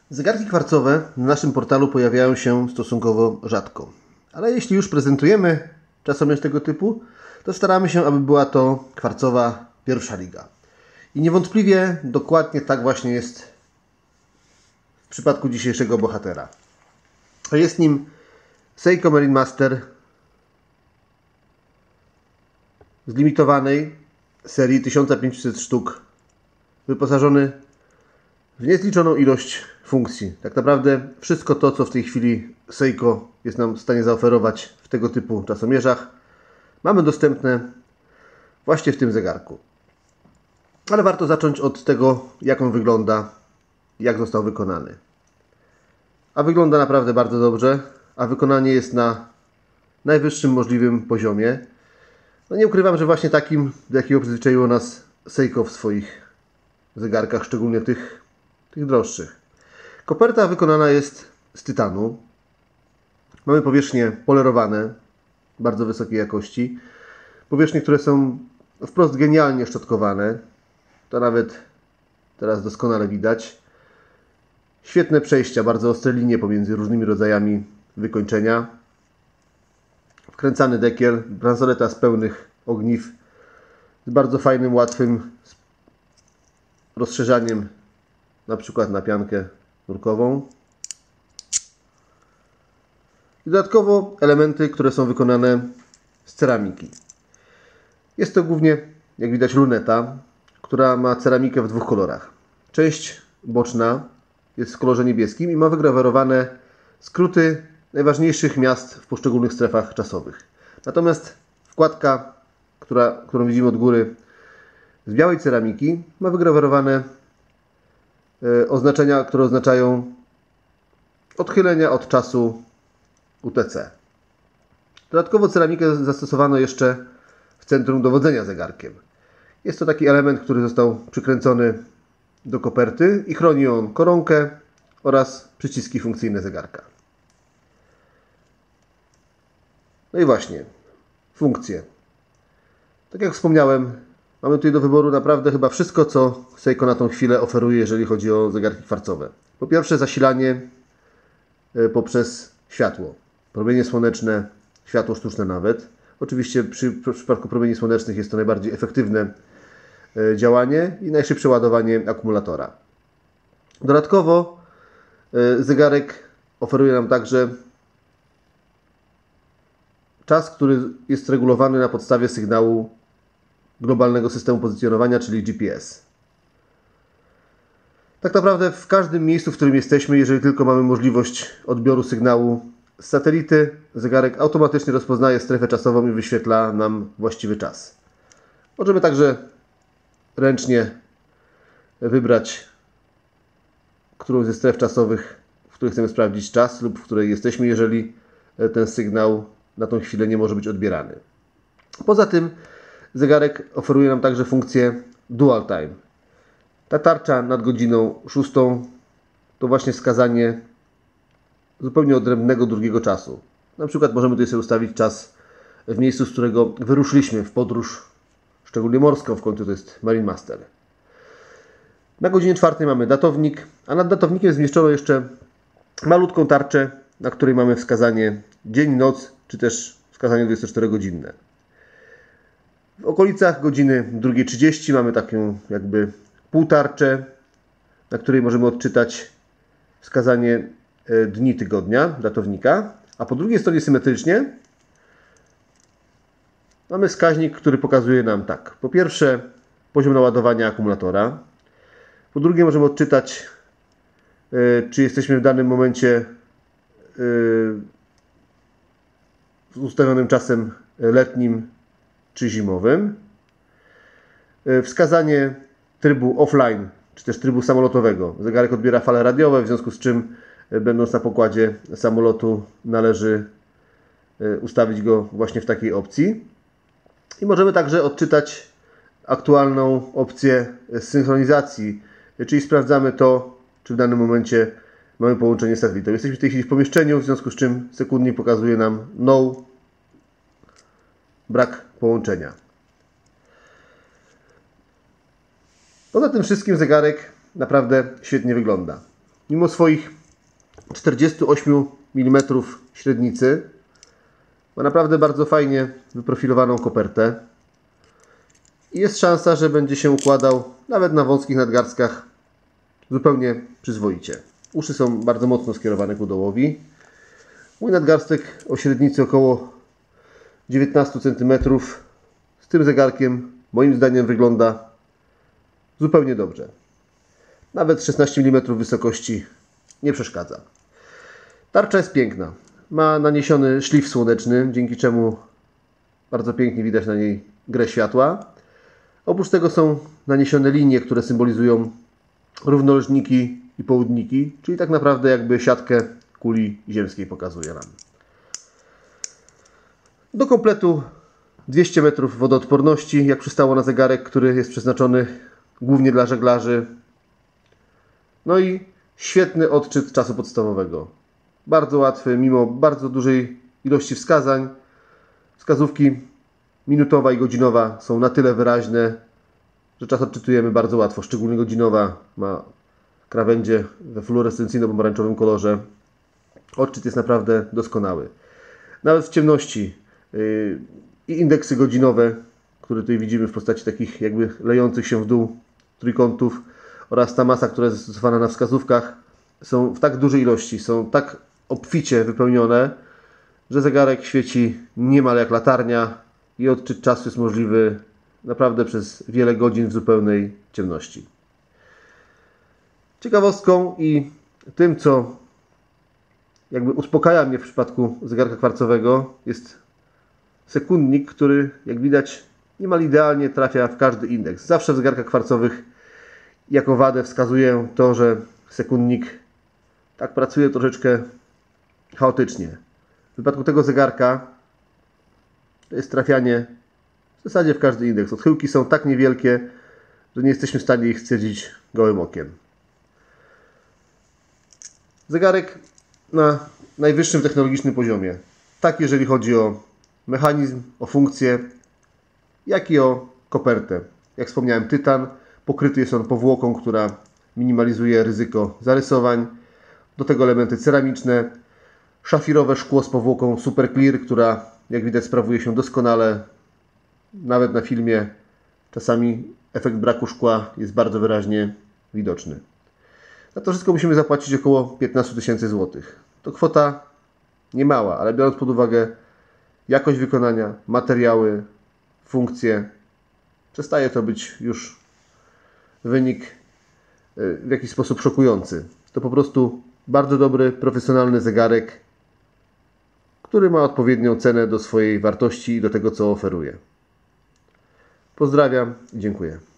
Zegarki kwarcowe na naszym portalu pojawiają się stosunkowo rzadko. Ale jeśli już prezentujemy czasomierz tego typu, to staramy się, aby była to kwarcowa pierwsza liga. I niewątpliwie dokładnie tak właśnie jest w przypadku dzisiejszego bohatera. Jest nim Seiko Marine Master z limitowanej serii 1500 sztuk, wyposażony w niezliczoną ilość funkcji. Tak naprawdę wszystko to, co w tej chwili Seiko jest nam w stanie zaoferować w tego typu czasomierzach, mamy dostępne właśnie w tym zegarku. Ale warto zacząć od tego, jak on wygląda, jak został wykonany. A wygląda naprawdę bardzo dobrze, a wykonanie jest na najwyższym możliwym poziomie. No nie ukrywam, że właśnie takim, do jakiego przyzwyczaiło nas Seiko w swoich zegarkach, szczególnie tych droższych. Koperta wykonana jest z tytanu. Mamy powierzchnie polerowane, bardzo wysokiej jakości. Powierzchnie, które są wprost genialnie szczotkowane. To nawet teraz doskonale widać. Świetne przejścia, bardzo ostre linie pomiędzy różnymi rodzajami wykończenia. Wkręcany dekiel, bransoleta z pełnych ogniw z bardzo fajnym, łatwym rozszerzaniem, na przykład na piankę nurkową. I dodatkowo elementy, które są wykonane z ceramiki. Jest to głównie, jak widać, luneta, która ma ceramikę w dwóch kolorach. Część boczna jest w kolorze niebieskim i ma wygrawerowane skróty najważniejszych miast w poszczególnych strefach czasowych. Natomiast wkładka, którą widzimy od góry, z białej ceramiki, ma wygrawerowane oznaczenia, które oznaczają odchylenia od czasu UTC. Dodatkowo ceramikę zastosowano jeszcze w centrum dowodzenia zegarkiem. Jest to taki element, który został przykręcony do koperty i chroni on koronkę oraz przyciski funkcyjne zegarka. No i właśnie, funkcje. Tak jak wspomniałem, mamy tutaj do wyboru naprawdę chyba wszystko, co Seiko na tą chwilę oferuje, jeżeli chodzi o zegarki kwarcowe. Po pierwsze, zasilanie poprzez światło. Promienie słoneczne, światło sztuczne nawet. Oczywiście w przypadku promieni słonecznych jest to najbardziej efektywne działanie i najszybsze ładowanie akumulatora. Dodatkowo zegarek oferuje nam także czas, który jest regulowany na podstawie sygnału globalnego systemu pozycjonowania, czyli GPS. Tak naprawdę w każdym miejscu, w którym jesteśmy, jeżeli tylko mamy możliwość odbioru sygnału z satelity, zegarek automatycznie rozpoznaje strefę czasową i wyświetla nam właściwy czas. Możemy także ręcznie wybrać którąś ze stref czasowych, w której chcemy sprawdzić czas lub w której jesteśmy, jeżeli ten sygnał na tą chwilę nie może być odbierany. Poza tym zegarek oferuje nam także funkcję Dual Time. Ta tarcza nad godziną 6 to właśnie wskazanie zupełnie odrębnego drugiego czasu. Na przykład możemy tutaj sobie ustawić czas w miejscu, z którego wyruszyliśmy w podróż, szczególnie morską, w końcu to jest Marine Master. Na godzinie 4 mamy datownik, a nad datownikiem zmieszczono jeszcze malutką tarczę, na której mamy wskazanie dzień, noc, czy też wskazanie 24-godzinne. W okolicach godziny 2:30 mamy taką jakby półtarczę, na której możemy odczytać wskazanie dni tygodnia, datownika, a po drugiej stronie symetrycznie mamy wskaźnik, który pokazuje nam tak. Po pierwsze poziom naładowania akumulatora. Po drugie możemy odczytać, czy jesteśmy w danym momencie z ustawionym czasem letnim czy zimowym. Wskazanie trybu offline, czy też trybu samolotowego. Zegarek odbiera fale radiowe, w związku z czym będąc na pokładzie samolotu należy ustawić go właśnie w takiej opcji. I możemy także odczytać aktualną opcję synchronizacji, czyli sprawdzamy to, czy w danym momencie mamy połączenie z satelitą. Jesteśmy w tej chwili w pomieszczeniu, w związku z czym sekundnik pokazuje nam no, brak połączenia. Poza tym wszystkim zegarek naprawdę świetnie wygląda. mimo swoich 48 mm średnicy, ma naprawdę bardzo fajnie wyprofilowaną kopertę i jest szansa, że będzie się układał nawet na wąskich nadgarstkach zupełnie przyzwoicie. Uszy są bardzo mocno skierowane ku dołowi. Mój nadgarstek o średnicy około 19 cm z tym zegarkiem moim zdaniem wygląda zupełnie dobrze. Nawet 16 mm wysokości nie przeszkadza. Tarcza jest piękna. Ma naniesiony szlif słoneczny, dzięki czemu bardzo pięknie widać na niej grę światła. Oprócz tego są naniesione linie, które symbolizują równoleżniki i południki, czyli tak naprawdę jakby siatkę kuli ziemskiej pokazuje nam. Do kompletu 200 metrów wodoodporności, jak przystało na zegarek, który jest przeznaczony głównie dla żeglarzy. No i świetny odczyt czasu podstawowego. Bardzo łatwy, mimo bardzo dużej ilości wskazań. Wskazówki minutowa i godzinowa są na tyle wyraźne, że czas odczytujemy bardzo łatwo. Szczególnie godzinowa ma krawędzie we fluorescencyjno-pomarańczowym kolorze. Odczyt jest naprawdę doskonały. Nawet w ciemności i indeksy godzinowe, które tutaj widzimy w postaci takich jakby lejących się w dół trójkątów, oraz ta masa, która jest zastosowana na wskazówkach, są w tak dużej ilości, są tak obficie wypełnione, że zegarek świeci niemal jak latarnia i odczyt czasu jest możliwy naprawdę przez wiele godzin w zupełnej ciemności. Ciekawostką i tym, co jakby uspokaja mnie w przypadku zegarka kwarcowego, jest sekundnik, który jak widać niemal idealnie trafia w każdy indeks. Zawsze w zegarkach kwarcowych jako wadę wskazuję to, że sekundnik tak pracuje troszeczkę chaotycznie. W przypadku tego zegarka to jest trafianie w zasadzie w każdy indeks. Odchyłki są tak niewielkie, że nie jesteśmy w stanie ich stwierdzić gołym okiem. Zegarek na najwyższym technologicznym poziomie. Tak jeżeli chodzi o mechanizm, o funkcję, jak i o kopertę. Jak wspomniałem, tytan. Pokryty jest on powłoką, która minimalizuje ryzyko zarysowań. Do tego elementy ceramiczne. Szafirowe szkło z powłoką Super Clear, która jak widać sprawuje się doskonale. Nawet na filmie czasami efekt braku szkła jest bardzo wyraźnie widoczny. Za to wszystko musimy zapłacić około 15 000 złotych. To kwota niemała, ale biorąc pod uwagę jakość wykonania, materiały, funkcje, przestaje to być już wynik w jakiś sposób szokujący. To po prostu bardzo dobry, profesjonalny zegarek, który ma odpowiednią cenę do swojej wartości i do tego, co oferuje. Pozdrawiam i dziękuję.